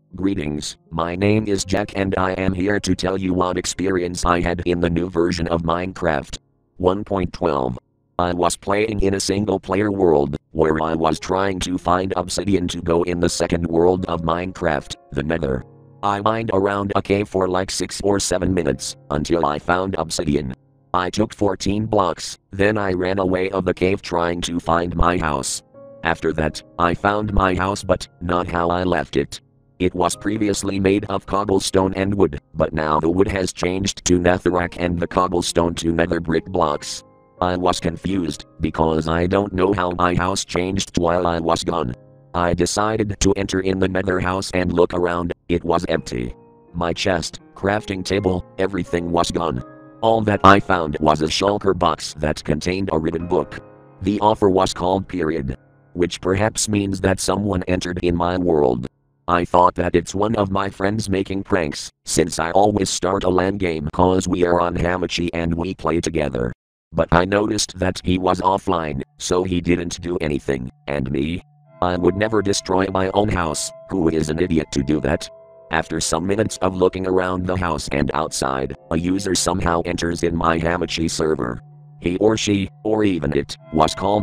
Greetings, my name is Jack and I am here to tell you what experience I had in the new version of Minecraft 1.12. I was playing in a single player world, where I was trying to find obsidian to go in the second world of Minecraft, the Nether. I mined around a cave for like 6 or 7 minutes, until I found obsidian. I took 14 blocks, then I ran away of the cave trying to find my house. After that, I found my house but not how I left it. It was previously made of cobblestone and wood, but now the wood has changed to netherrack and the cobblestone to nether brick blocks. I was confused, because I don't know how my house changed while I was gone. I decided to enter in the nether house and look around. It was empty. My chest, crafting table, everything was gone. All that I found was a shulker box that contained a written book. The offer was called Period, which perhaps means that someone entered in my world. I thought that it's one of my friends making pranks, since I always start a LAN game cause we are on Hamachi and we play together. But I noticed that he was offline, so he didn't do anything, and me? I would never destroy my own house. Who is an idiot to do that? After some minutes of looking around the house and outside, a user somehow enters in my Hamachi server. He or she, or even it, was called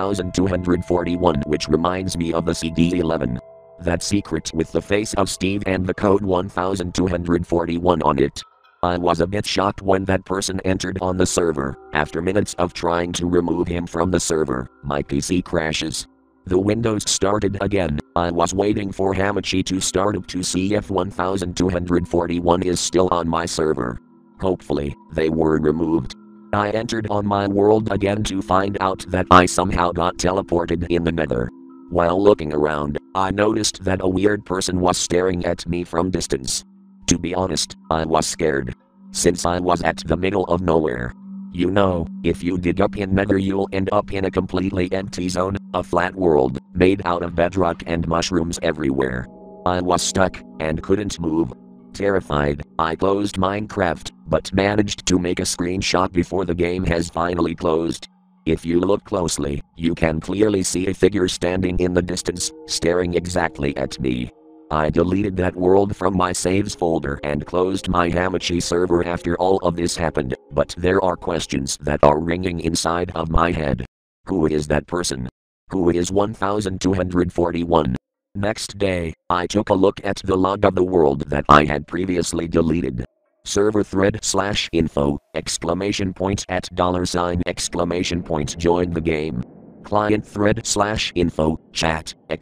1241, which reminds me of the CD11. That secret with the face of Steve and the code 1241 on it. I was a bit shocked when that person entered on the server. After minutes of trying to remove him from the server, my PC crashes. The windows started again. I was waiting for Hamachi to start up to see if 1241 is still on my server. Hopefully, they were removed. I entered on my world again to find out that I somehow got teleported in the Nether. While looking around, I noticed that a weird person was staring at me from distance. To be honest, I was scared, since I was at the middle of nowhere. You know, if you dig up in Nether you'll end up in a completely empty zone, a flat world, made out of bedrock and mushrooms everywhere. I was stuck, and couldn't move. Terrified, I closed Minecraft, but managed to make a screenshot before the game has finally closed. If you look closely, you can clearly see a figure standing in the distance, staring exactly at me. I deleted that world from my saves folder and closed my Hamachi server after all of this happened, but there are questions that are ringing inside of my head. Who is that person? Who is 1241? Next day, I took a look at the log of the world that I had previously deleted. Server thread /info, !@ $! Join the game. Client thread /info, chat, ! $!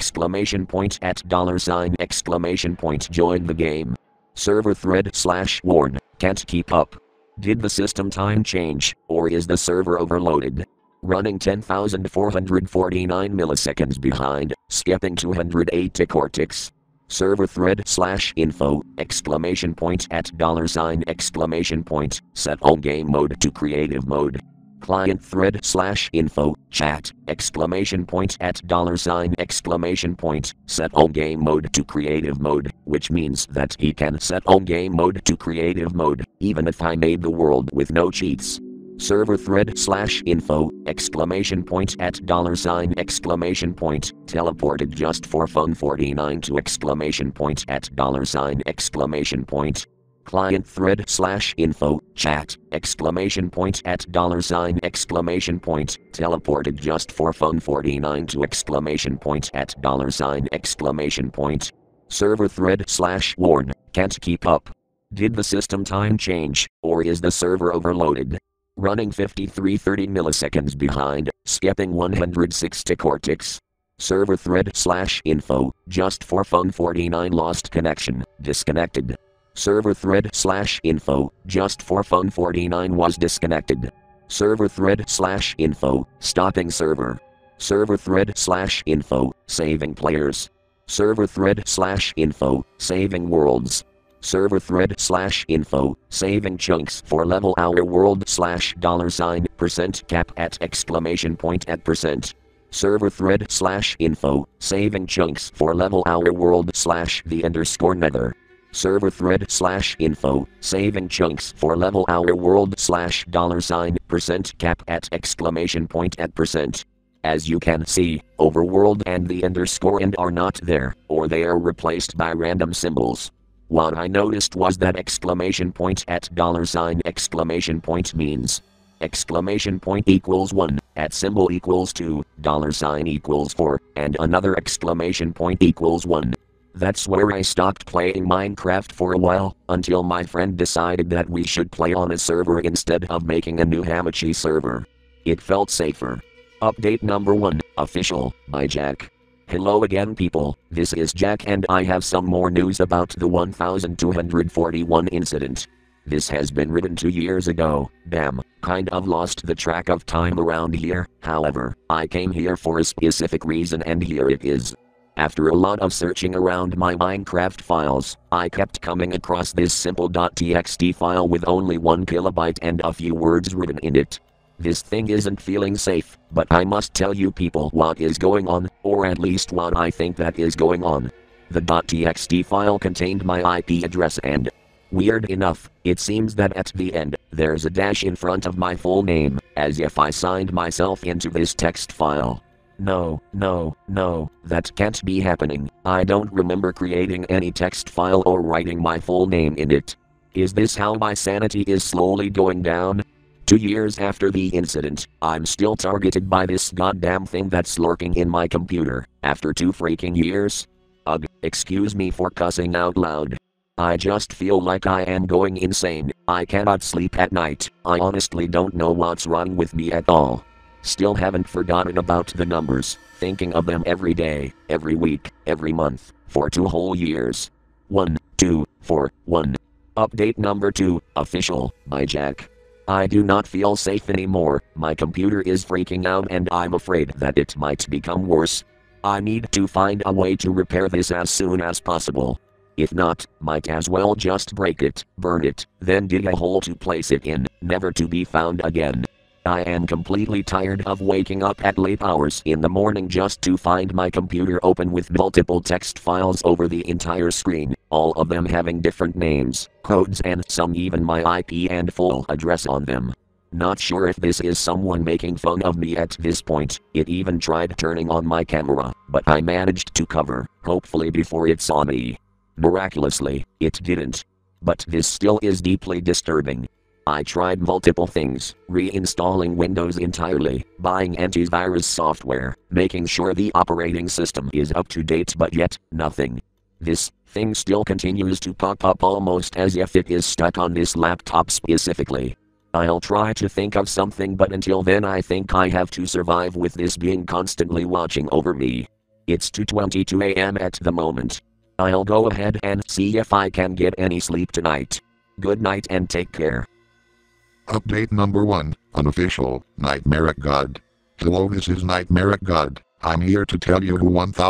Join the game. Server thread /warn, can't keep up. Did the system time change, or is the server overloaded? Running 10,449 milliseconds behind, skipping 208 tick or ticks. Server thread /info, ! $! Set on game mode to creative mode. Client thread /info, chat, ! $! Set on game mode to creative mode, which means that he can set on game mode to creative mode, even if I made the world with no cheats. Server thread /info, ! $! Teleported just for fun 49 to ! $! Client thread /info, chat, ! $! Teleported just for fun 49 to ! $! Server thread /warn, can't keep up. Did the system time change, or is the server overloaded? Running 5330 milliseconds behind, skipping 106 tick or ticks. Server thread /info, just for fun 49 lost connection, disconnected. Server thread /info, just for fun 49 was disconnected. Server thread /info, stopping server. Server thread /info, saving players. Server thread /info, saving worlds. Server thread /info, saving chunks for level our world $% cap at ! %. Server thread /info, saving chunks for level our world /the_nether. Server thread /info, saving chunks for level our world $% cap at ! %. As you can see, overworld and the underscore and are not there, or they are replaced by random symbols. What I noticed was that exclamation point at $! Exclamation point means exclamation point equals 1, at symbol equals 2, $ equals 4, and another exclamation point equals 1. That's where I stopped playing Minecraft for a while, until my friend decided that we should play on a server instead of making a new Hamachi server. It felt safer. Update number 1, official, by Jack. Hello again people, this is Jack and I have some more news about the 1241 incident. This has been written 2 years ago, damn, kind of lost the track of time around here, however, I came here for a specific reason and here it is. After a lot of searching around my Minecraft files, I kept coming across this simple .txt file with only 1 kilobyte and a few words written in it. This thing isn't feeling safe, but I must tell you people what is going on, or at least what I think that is going on. The .txt file contained my IP address and, weird enough, it seems that at the end, there's a dash in front of my full name, as if I signed myself into this text file. No, that can't be happening. I don't remember creating any text file or writing my full name in it. Is this how my sanity is slowly going down? 2 years after the incident, I'm still targeted by this goddamn thing that's lurking in my computer, after 2 freaking years? Ugh, excuse me for cussing out loud. I just feel like I am going insane. I cannot sleep at night. I honestly don't know what's wrong with me at all. Still haven't forgotten about the numbers, thinking of them every day, every week, every month, for 2 whole years. 1, 2, 4, 1. Update number 2, official, by Jack. I do not feel safe anymore, my computer is freaking out and I'm afraid that it might become worse. I need to find a way to repair this as soon as possible. If not, might as well just break it, burn it, then dig a hole to place it in, never to be found again. I am completely tired of waking up at late hours in the morning just to find my computer open with multiple text files over the entire screen, all of them having different names, codes and some even my IP and full address on them. Not sure if this is someone making fun of me at this point. It even tried turning on my camera, but I managed to cover, hopefully before it saw me. Miraculously, it didn't. But this still is deeply disturbing. I tried multiple things, reinstalling Windows entirely, buying antivirus software, making sure the operating system is up to date, but yet, nothing. This thing still continues to pop up almost as if it is stuck on this laptop specifically. I'll try to think of something, but until then I think I have to survive with this being constantly watching over me. It's 2:22 a.m. at the moment. I'll go ahead and see if I can get any sleep tonight. Good night and take care. Update number 1, unofficial, Nightmare God. Hello, this is Nightmare God. I'm here to tell you who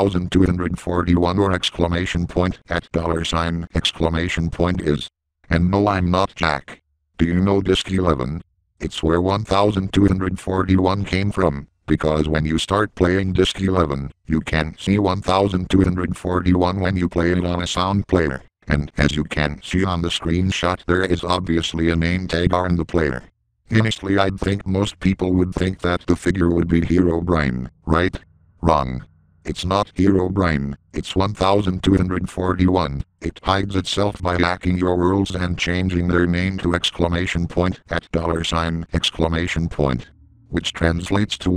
1241 or exclamation point at $ exclamation point is. And no, I'm not Jack. Do you know Disk 11? It's where 1241 came from, because when you start playing Disk 11, you can see 1241 when you play it on a sound player. And as you can see on the screenshot, there is obviously a name tag on the player. Honestly, I'd think most people would think that the figure would be Herobrine, right? Wrong. It's not Herobrine, it's 1241. It hides itself by hacking your worlds and changing their name to exclamation point at $ exclamation point, which translates to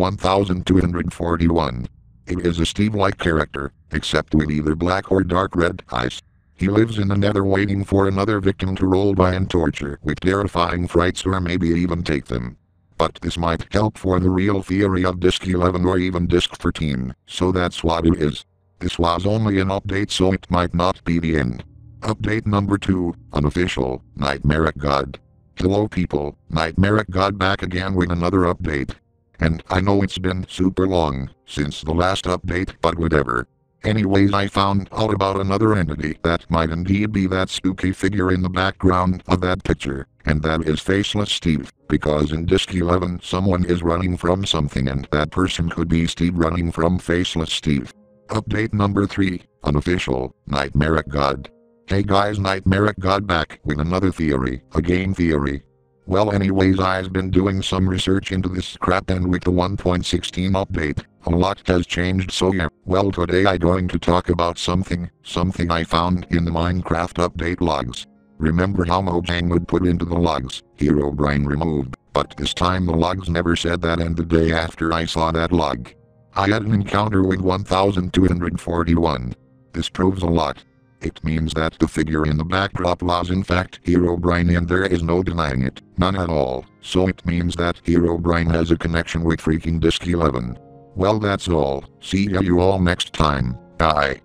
1241. It is a Steve-like character, except with either black or dark red eyes. He lives in the nether waiting for another victim to roll by and torture with terrifying frights or maybe even take them. But this might help for the real theory of Disk 11 or even Disk 13, so that's what it is. This was only an update, so it might not be the end. Update number 2, unofficial, Nightmare God. Hello people, Nightmare God back again with another update. And I know it's been super long since the last update, but whatever. Anyways, I found out about another entity that might indeed be that spooky figure in the background of that picture, and that is Faceless Steve, because in Disk 11 someone is running from something and that person could be Steve running from Faceless Steve. Update number 3, unofficial, Nightmare God. Hey guys, Nightmare God back with another theory, a game theory. Well anyways, I've been doing some research into this crap, and with the 1.16 update, a lot has changed, so yeah. Well, today I going to talk about something I found in the Minecraft update logs. Remember how Mojang would put into the logs, Herobrine removed, but this time the logs never said that, and the day after I saw that log, I had an encounter with 1241. This proves a lot. It means that the figure in the backdrop was in fact Herobrine, and there is no denying it, none at all. So it means that Herobrine has a connection with freaking Disk 11. Well, that's all. See ya you all next time. Bye.